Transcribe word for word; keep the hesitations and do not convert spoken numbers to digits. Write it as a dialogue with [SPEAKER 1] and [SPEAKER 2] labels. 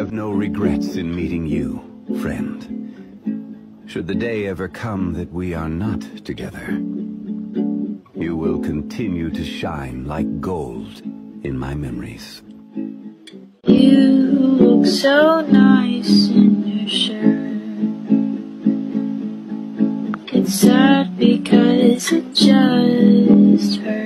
[SPEAKER 1] have no regrets in meeting you, friend. Should the day ever come that we are not together, you will continue to shine like gold in my memories.
[SPEAKER 2] You look so nice in your shirt. It's sad because it just hurts.